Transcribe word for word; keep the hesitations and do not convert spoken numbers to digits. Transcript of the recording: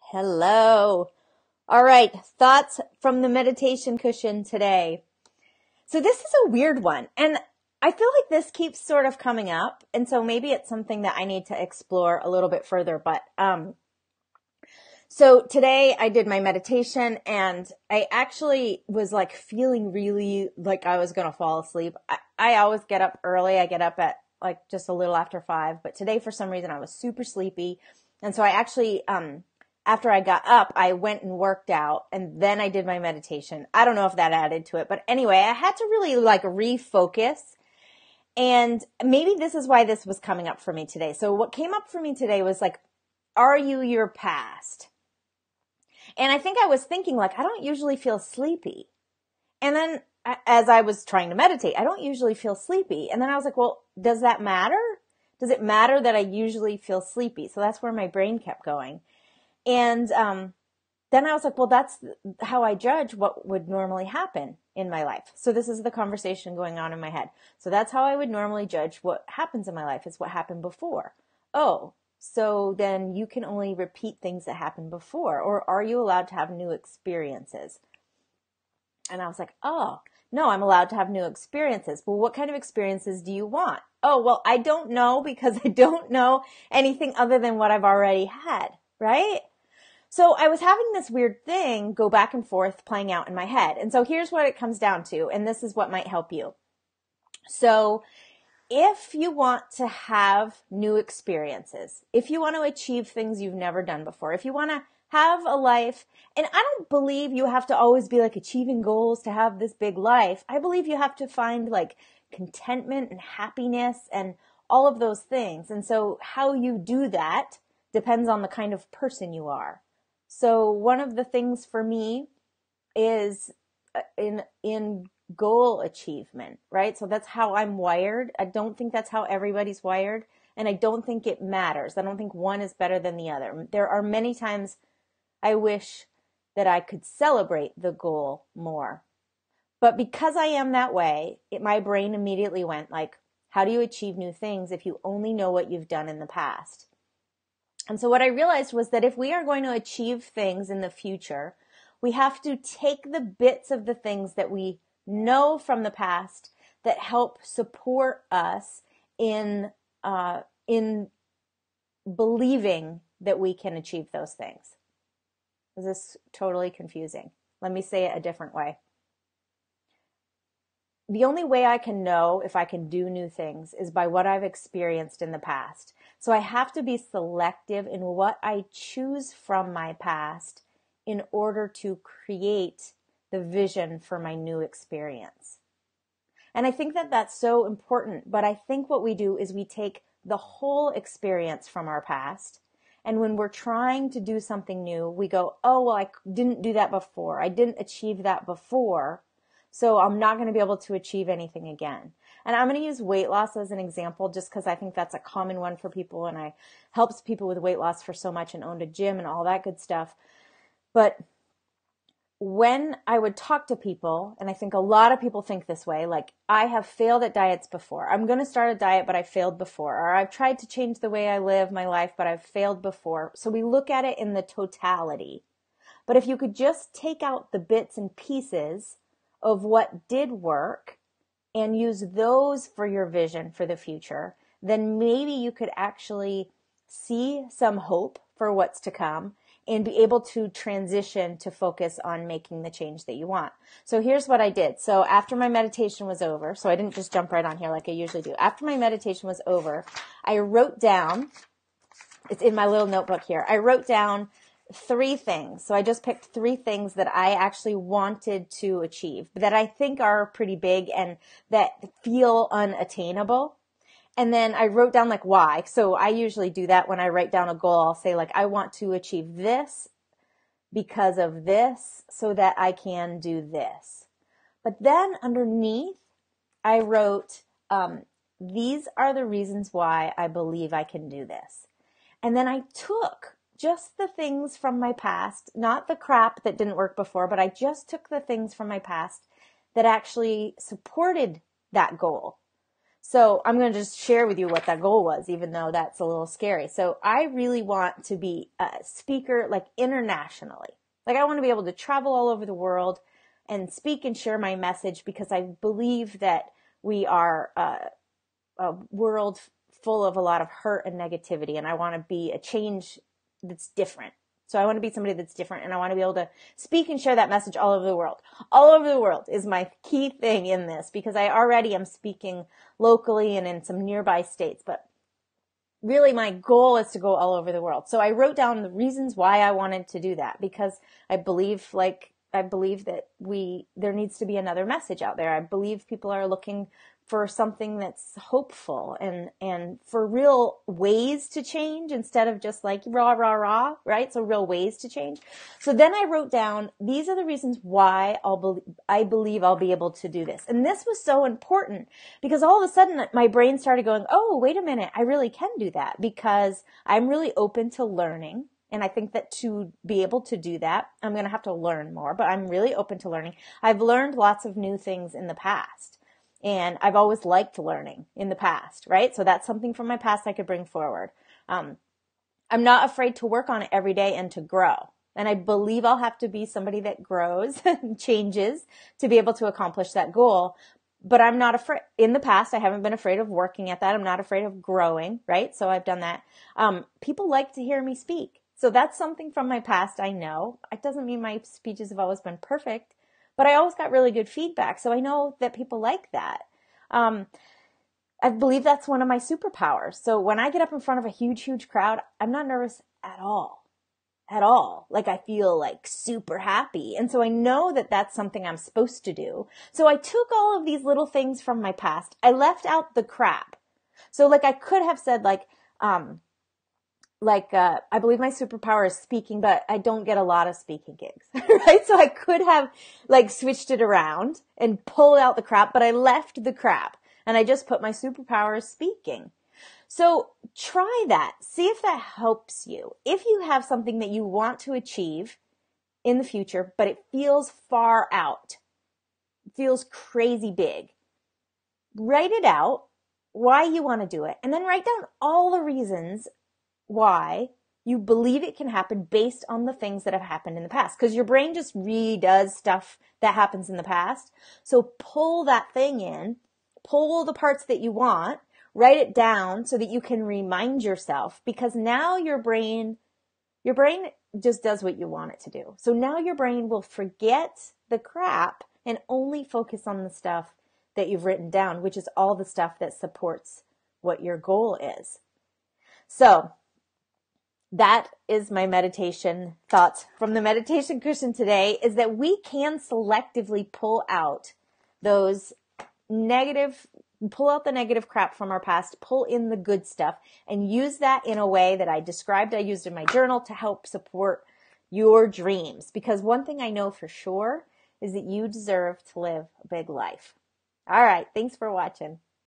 Hello. All right. Thoughts from the meditation cushion today. So this is a weird one. And I feel like this keeps sort of coming up. And so maybe it's something that I need to explore a little bit further. But, um, so today I did my meditation and I actually was like feeling really like I was going to fall asleep. I, I always get up early. I get up at like just a little after five. But today for some reason I was super sleepy. And so I actually, um, after I got up, I went and worked out and then I did my meditation. I don't know if that added to it, but anyway, I had to really like refocus. And maybe this is why this was coming up for me today. So what came up for me today was like, are you your past? And I think I was thinking like, I don't usually feel sleepy. And then as I was trying to meditate, I don't usually feel sleepy. And then I was like, well, does that matter? Does it matter that I usually feel sleepy? So that's where my brain kept going. And um, then I was like, well, that's how I judge what would normally happen in my life. So this is the conversation going on in my head. So that's how I would normally judge what happens in my life is what happened before. Oh, so then you can only repeat things that happened before, or are you allowed to have new experiences? And I was like, oh, no, I'm allowed to have new experiences. Well, what kind of experiences do you want? Oh, well, I don't know because I don't know anything other than what I've already had, right? So I was having this weird thing go back and forth playing out in my head. And so here's what it comes down to, and this is what might help you. So if you want to have new experiences, if you want to achieve things you've never done before, if you want to have a life, and I don't believe you have to always be like achieving goals to have this big life. I believe you have to find like contentment and happiness and all of those things. And so how you do that depends on the kind of person you are. So one of the things for me is in, in goal achievement, right? So that's how I'm wired. I don't think that's how everybody's wired. And I don't think it matters. I don't think one is better than the other. There are many times I wish that I could celebrate the goal more. But because I am that way, it, my brain immediately went like, how do you achieve new things if you only know what you've done in the past? And so what I realized was that if we are going to achieve things in the future, we have to take the bits of the things that we know from the past that help support us in uh, in believing that we can achieve those things. Is this totally confusing? Let me say it a different way. The only way I can know if I can do new things is by what I've experienced in the past. So I have to be selective in what I choose from my past in order to create the vision for my new experience. And I think that that's so important, but I think what we do is we take the whole experience from our past, and when we're trying to do something new, we go, oh, well, I didn't do that before. I didn't achieve that before, so I'm not going to be able to achieve anything again. And I'm going to use weight loss as an example just because I think that's a common one for people, and I helps people with weight loss for so much and owned a gym and all that good stuff. But when I would talk to people, and I think a lot of people think this way, like I have failed at diets before. I'm going to start a diet, but I failed before. Or I've tried to change the way I live my life, but I've failed before. So we look at it in the totality. But if you could just take out the bits and pieces of what did work and use those for your vision for the future, then maybe you could actually see some hope for what's to come and be able to transition to focus on making the change that you want. So here's what I did. So after my meditation was over, so I didn't just jump right on here like I usually do. After my meditation was over, I wrote down, it's in my little notebook here, I wrote down three things. So I just picked three things that I actually wanted to achieve, that I think are pretty big and that feel unattainable. And then I wrote down like why. So I usually do that when I write down a goal. I'll say like, I want to achieve this because of this so that I can do this. But then underneath, I wrote, um, these are the reasons why I believe I can do this. And then I took just the things from my past, not the crap that didn't work before, but I just took the things from my past that actually supported that goal. So I'm going to just share with you what that goal was, even though that's a little scary. So I really want to be a speaker, like internationally. Like I want to be able to travel all over the world and speak and share my message, because I believe that we are uh, a world full of a lot of hurt and negativity, and I want to be a change that's different. So I want to be somebody that's different, and I want to be able to speak and share that message all over the world. All over the world is my key thing in this, because I already am speaking locally and in some nearby states, but really my goal is to go all over the world. So I wrote down the reasons why I wanted to do that, because I believe like I believe that we there needs to be another message out there. I believe people are looking for something that's hopeful and, and for real ways to change instead of just like rah, rah, rah, right? So real ways to change. So then I wrote down, these are the reasons why I'll be, I believe I'll be able to do this. And this was so important because all of a sudden my brain started going, oh, wait a minute, I really can do that, because I'm really open to learning. And I think that to be able to do that, I'm going to have to learn more, but I'm really open to learning. I've learned lots of new things in the past. And I've always liked learning in the past, right? So that's something from my past I could bring forward. Um, I'm not afraid to work on it every day and to grow. And I believe I'll have to be somebody that grows and changes to be able to accomplish that goal. But I'm not afraid. In the past, I haven't been afraid of working at that. I'm not afraid of growing, right? So I've done that. Um, people like to hear me speak. So that's something from my past I know. It doesn't mean my speeches have always been perfect, but I always got really good feedback. So I know that people like that. Um, I believe that's one of my superpowers. So when I get up in front of a huge, huge crowd, I'm not nervous at all, at all. Like I feel like super happy. And so I know that that's something I'm supposed to do. So I took all of these little things from my past. I left out the crap. So like I could have said like, um, like, uh, I believe my superpower is speaking, but I don't get a lot of speaking gigs, right? So I could have like switched it around and pulled out the crap, but I left the crap and I just put my superpower as speaking. So try that. See if that helps you. If you have something that you want to achieve in the future, but it feels far out, feels crazy big, write it out, why you want to do it, and then write down all the reasons why you believe it can happen based on the things that have happened in the past. Because your brain just redoes stuff that happens in the past. So pull that thing in, pull the parts that you want, write it down so that you can remind yourself, because now your brain, your brain just does what you want it to do. So now your brain will forget the crap and only focus on the stuff that you've written down, which is all the stuff that supports what your goal is. So that is my meditation thoughts from the meditation cushion today, is that we can selectively pull out those negative, pull out the negative crap from our past, pull in the good stuff, and use that in a way that I described, I used in my journal to help support your dreams. Because one thing I know for sure is that you deserve to live a big life. All right. Thanks for watching.